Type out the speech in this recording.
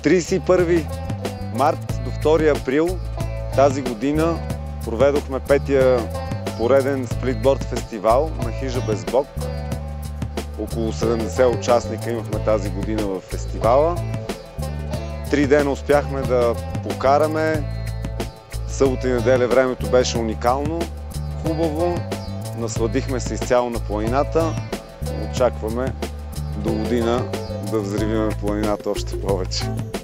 31 март до 2 април тази година проведохме 5-я пореден сплитборд фестивал на хижа Безбог. Около 70 участника имахме тази година в фестивала. 3 дена успяхме да покараме. Събота и неделя времето беше уникално, хубаво. Насладихме се изцяло на планината. Очакваме до година да взривим планината още повече.